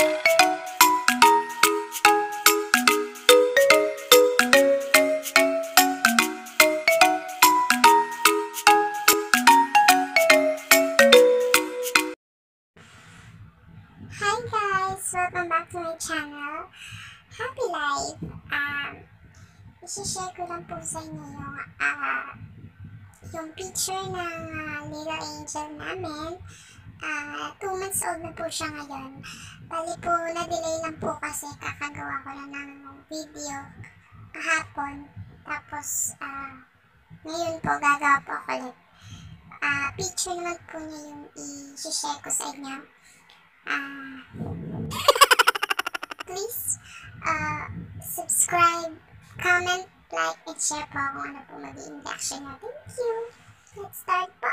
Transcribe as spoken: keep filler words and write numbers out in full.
Hi guys! Welcome back to my channel, Happy Life. Um, isi-share ko lang po sa inyo yung, uh, yung picture ng uh, little angel namin. Uh, two months old na po siya ngayon. Bali po, na-delay lang po kasi kakagawa ko na ng video kahapon. Tapos, uh, ngayon po gagawa po ako ulit. Uh, picture naman po niya yung i-share ko sa inyo. Uh, please uh, subscribe, comment, like, and share po kung ano po magiging reaction niya. Thank you! Let's start po!